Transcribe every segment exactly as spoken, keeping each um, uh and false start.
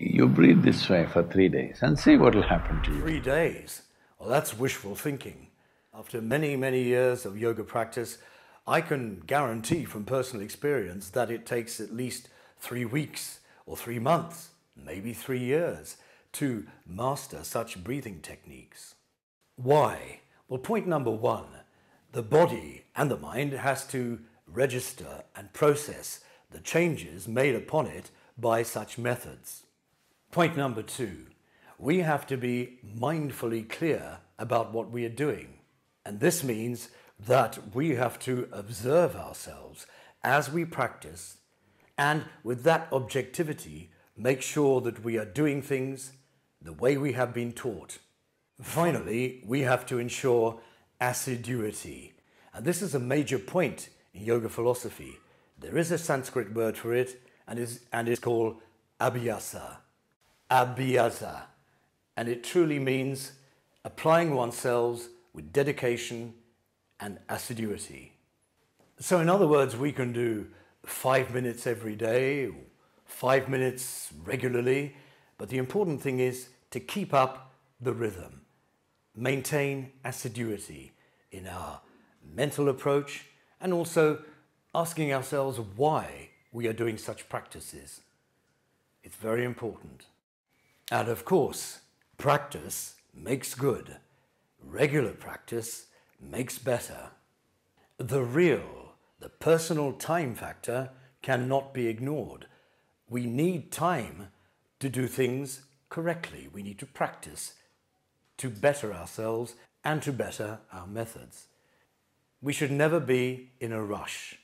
You breathe this way for three days and see what will happen to you. Three days? Well, that's wishful thinking. After many, many years of yoga practice, I can guarantee from personal experience that it takes at least three weeks or three months, maybe three years, to master such breathing techniques. Why? Well, point number one, the body and the mind has to register and process the changes made upon it by such methods. Point number two, we have to be mindfully clear about what we are doing. And this means that we have to observe ourselves as we practice, and with that objectivity, make sure that we are doing things the way we have been taught. Finally, we have to ensure assiduity. And this is a major point in yoga philosophy. There is a Sanskrit word for it, and it's, and it's called abhyasa. Abhyasa. And it truly means applying oneself with dedication and assiduity. So in other words, we can do five minutes every day, or five minutes regularly, but the important thing is to keep up the rhythm, maintain assiduity in our mental approach, and also asking ourselves why we are doing such practices. It's very important. And of course, practice makes good. Regular practice makes better. The real, the personal time factor cannot be ignored. We need time to do things correctly. We need to practice to better ourselves and to better our methods. We should never be in a rush.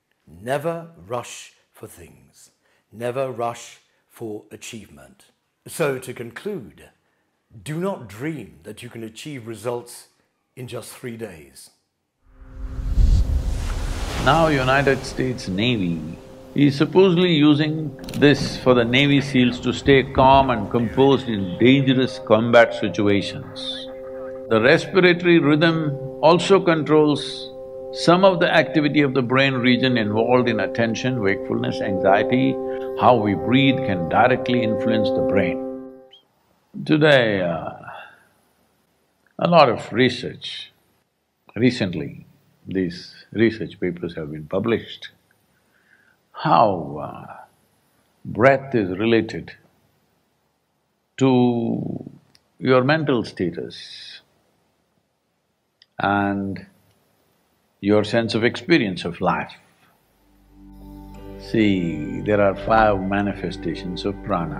Never rush for things. Never rush for achievement. So to conclude, do not dream that you can achieve results in just three days. Now United States Navy is supposedly using this for the Navy SEALs to stay calm and composed in dangerous combat situations. The respiratory rhythm also controls some of the activity of the brain region involved in attention, wakefulness, anxiety. How we breathe can directly influence the brain. Today, uh, a lot of research, recently these research papers have been published, how uh, breath is related to your mental status and your sense of experience of life. See, there are five manifestations of prana,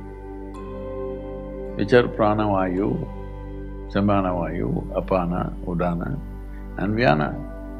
which are pranavayu, sambanavayu, apana, udana and vyana.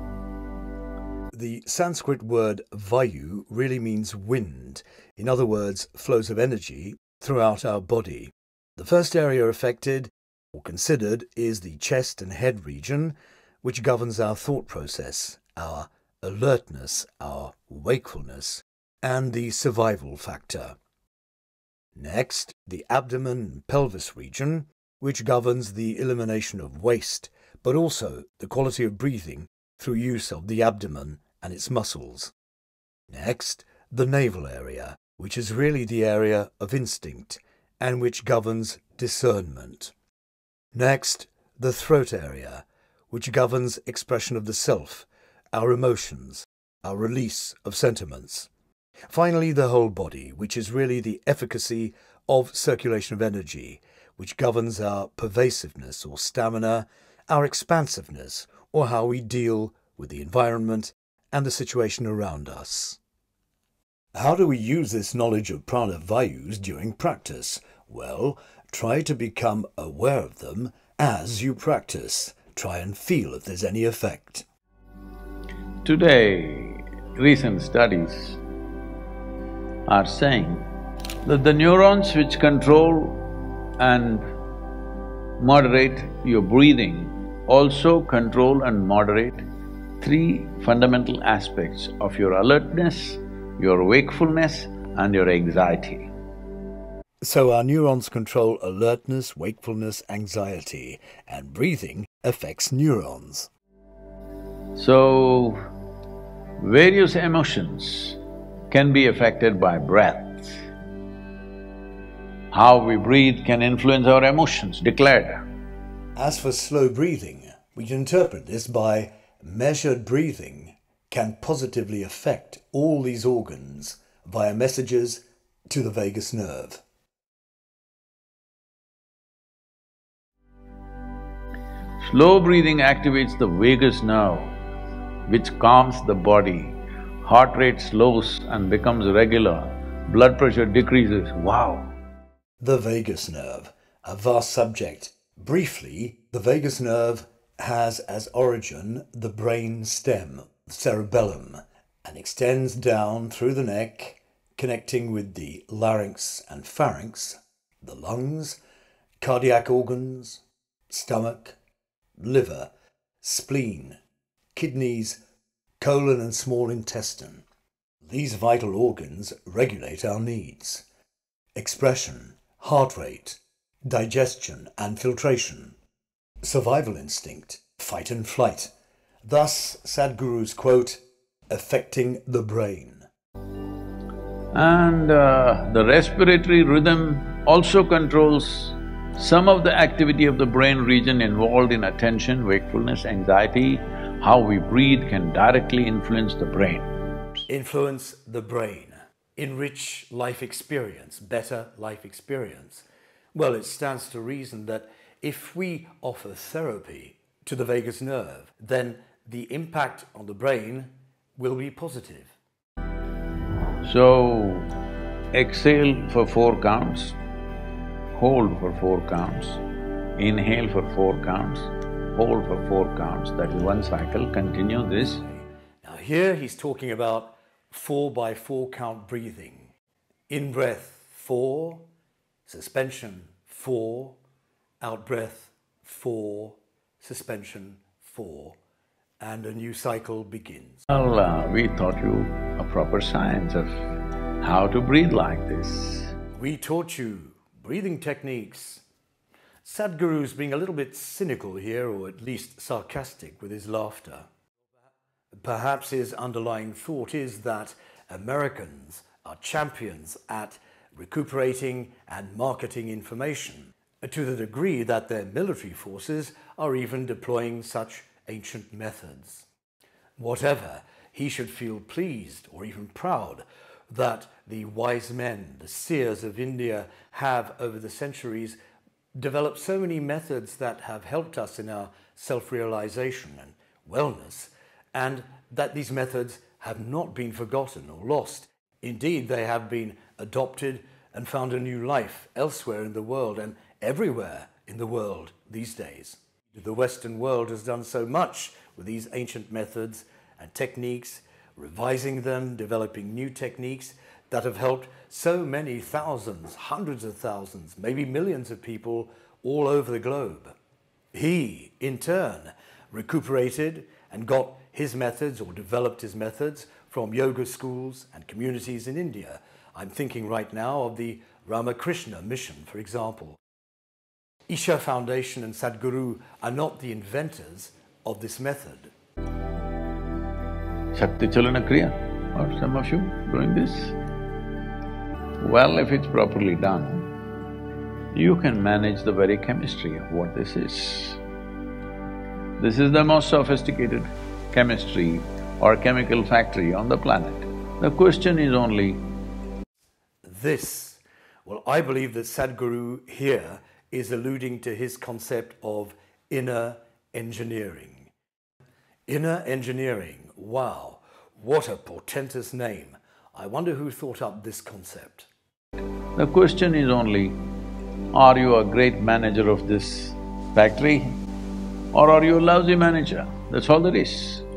The Sanskrit word vayu really means wind, in other words, flows of energy throughout our body. The first area affected or considered is the chest and head region, which governs our thought process, our alertness, our wakefulness, and the survival factor. Next, the abdomen and pelvis region, which governs the elimination of waste, but also the quality of breathing through use of the abdomen and its muscles. Next, the navel area, which is really the area of instinct and which governs discernment. Next, the throat area, which governs expression of the self, our emotions, our release of sentiments. Finally, the whole body, which is really the efficacy of circulation of energy, which governs our pervasiveness or stamina, our expansiveness, or how we deal with the environment and the situation around us. How do we use this knowledge of prana vayus during practice? Well, try to become aware of them as you practice. Try and feel if there's any effect. Today, recent studies are saying that the neurons which control and moderate your breathing also control and moderate three fundamental aspects of your alertness, your wakefulness and your anxiety. So our neurons control alertness, wakefulness, anxiety, and breathing affects neurons. So, various emotions can be affected by breath. How we breathe can influence our emotions, declared. As for slow breathing, we can interpret this by measured breathing can positively affect all these organs via messages to the vagus nerve. Slow breathing activates the vagus nerve, which calms the body. Heart rate slows and becomes regular. Blood pressure decreases. Wow! The vagus nerve, a vast subject. Briefly, the vagus nerve has as origin the brain stem, cerebellum, and extends down through the neck, connecting with the larynx and pharynx, the lungs, cardiac organs, stomach, liver, spleen, kidneys, colon and small intestine. These vital organs regulate our needs: expression, heart rate, digestion and filtration, survival instinct, fight and flight. Thus, Sadhguru's quote, affecting the brain. And uh, the respiratory rhythm also controls some of the activity of the brain region involved in attention, wakefulness, anxiety. How we breathe can directly influence the brain. Influence the brain, enrich life experience, better life experience. Well, it stands to reason that if we offer therapy to the vagus nerve, then the impact on the brain will be positive. So, exhale for four counts, hold for four counts, inhale for four counts, hold for four counts. That is one cycle. Continue this. Now here he's talking about four by four count breathing. In breath, four, suspension, four, out breath, four, suspension, four, and a new cycle begins. Well, uh, we taught you a proper science of how to breathe like this. We taught you breathing techniques. Sadhguru's being a little bit cynical here, or at least sarcastic with his laughter. Perhaps his underlying thought is that Americans are champions at recuperating and marketing information, to the degree that their military forces are even deploying such ancient methods. Whatever, he should feel pleased or even proud that the wise men, the seers of India, have over the centuries developed so many methods that have helped us in our self-realization and wellness, and that these methods have not been forgotten or lost. Indeed, they have been adopted and found a new life elsewhere in the world and everywhere in the world these days. The Western world has done so much with these ancient methods and techniques, revising them, developing new techniques that have helped so many thousands, hundreds of thousands, maybe millions of people all over the globe. He, in turn, recuperated and got his methods or developed his methods from yoga schools and communities in India. I'm thinking right now of the Ramakrishna mission, for example. Isha Foundation and Sadhguru are not the inventors of this method. Shakti Chalana Kriya, or some of you doing this? Well, if it's properly done, you can manage the very chemistry of what this is. This is the most sophisticated chemistry or chemical factory on the planet. The question is only… This, well, I believe that Sadhguru here is alluding to his concept of inner engineering. Inner engineering, wow, what a portentous name. I wonder who thought up this concept. The question is only, are you a great manager of this factory or are you a lousy manager? That's all there is.